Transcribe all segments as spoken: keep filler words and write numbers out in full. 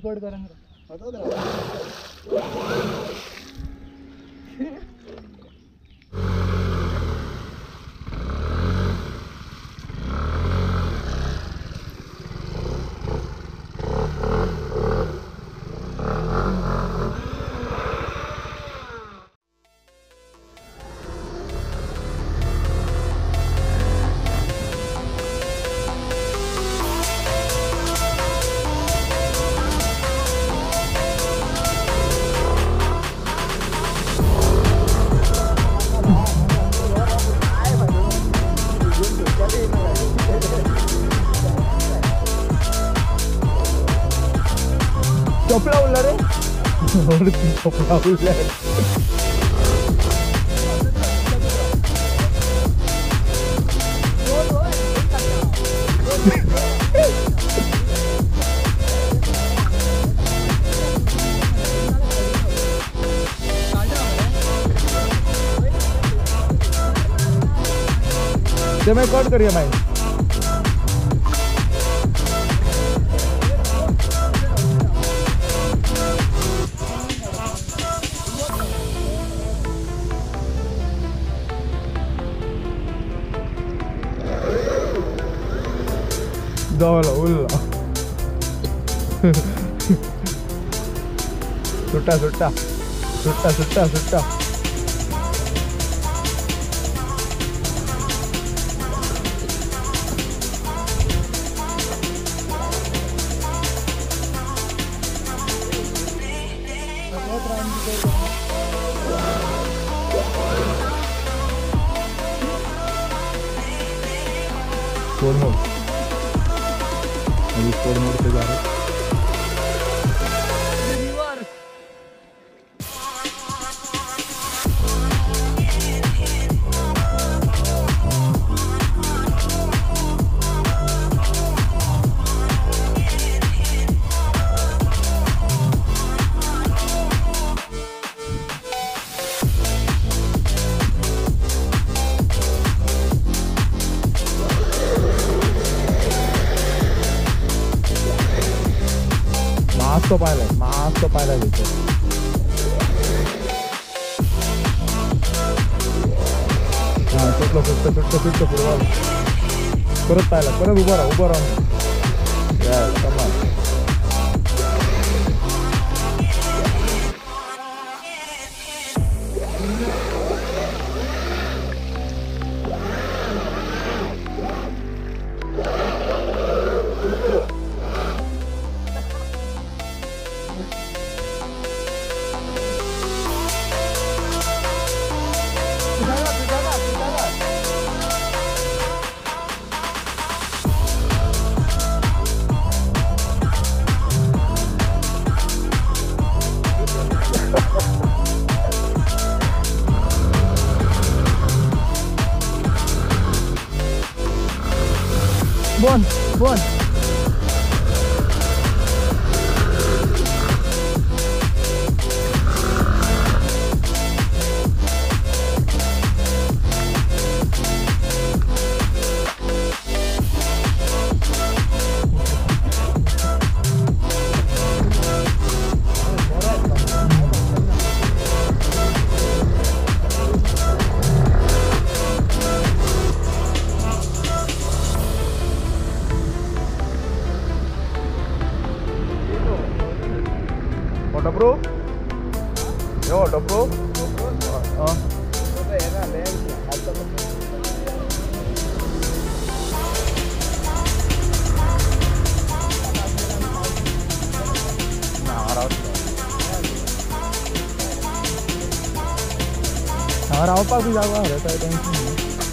Record करेंगे चोपड़ा उल्ला रे और चोपड़ा उल्ला ते मैं कट करिए भाई Dala ulla. Sutta sutta. Sutta sutta sutta. Sport mode. अभी स्पोर्ट मोड पे जा रहे हैं तो पायला मास्क तो पायला देते हां सुटलो सुटलो सुटलो सुटलो पुढे परत पायला परत उभा राहा उभा राहा या कमाल Bon, bon. Auto Pro? Yo, Auto Pro? Oh. और आओ पास भी जाओगा रहता है टेंशन नहीं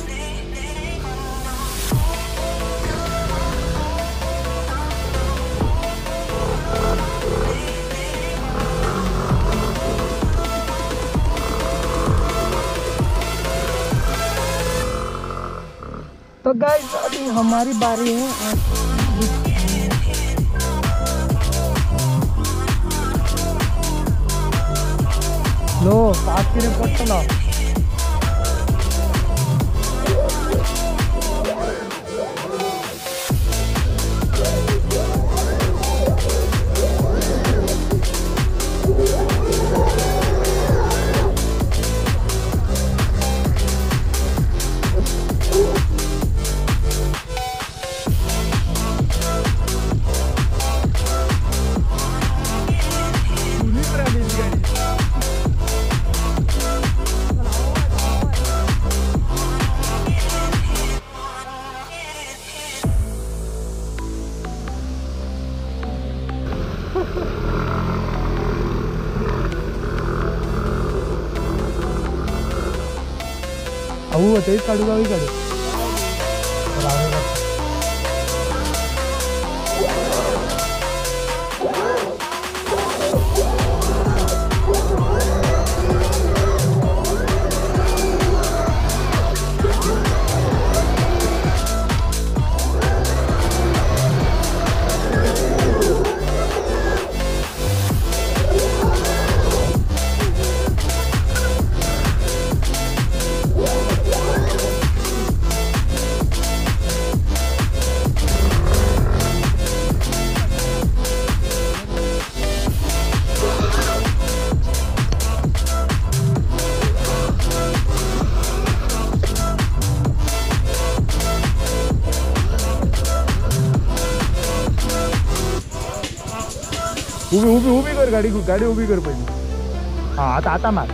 तो गाइस अभी हमारी बारी है लो सात की रिपोर्ट चला तेच काढू जाऊ काढू उभी उभी उभी कर गाडी गाडी उभी कर पहिली हा आता आता मार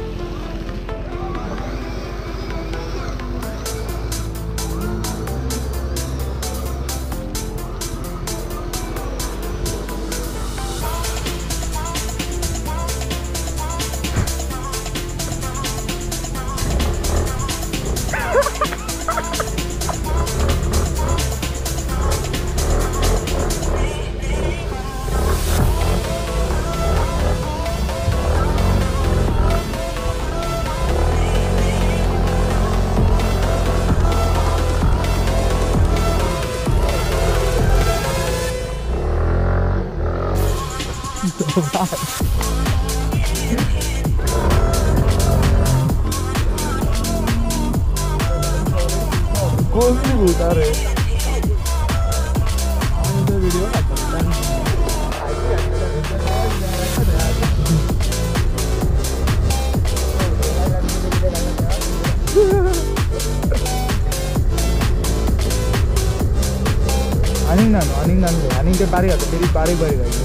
कौन सी उतार है वीडियो अनिंग नानो अनिंग नानो अनिंग ते बारी आता तेरी बारी बारी गाई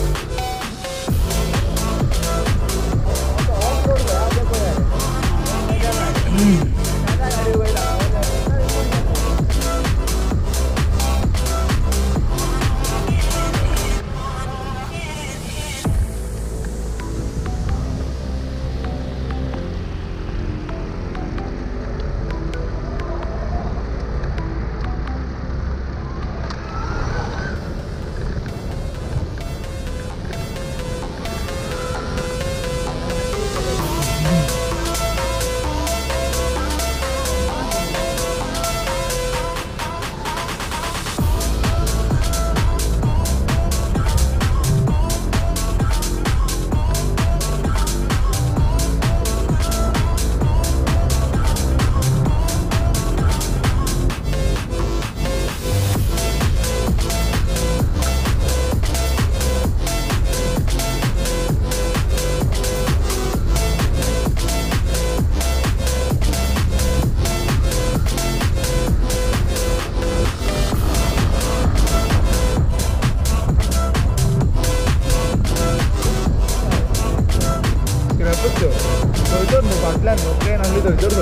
ट्रेन आली थंयसर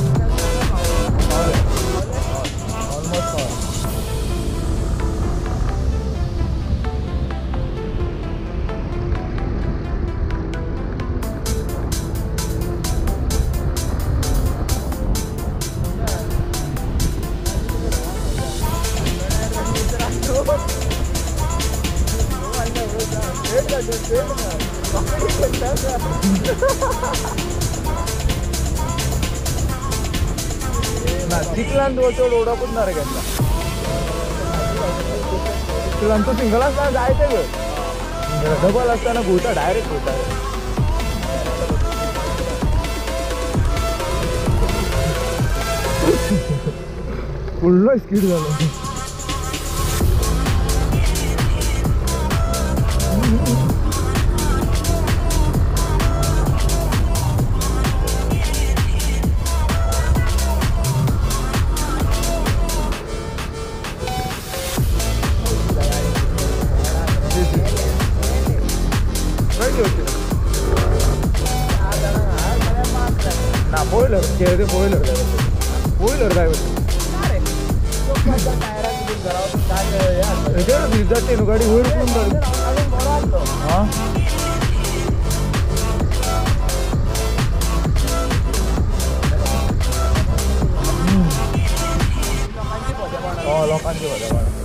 ऑलमोस्ट चिखलान चड ओडपूच ना रे केन्ना चिखलान तो सिंगल आसतना जायते गो डबल आसतना घुंवता डायरेक्ट घुंवता फुल्लो स्पीड जालो ना बोइलर खेळते बोइलर बोइलर काय जाते गाडी वयर हा लोकांची होत्या बघा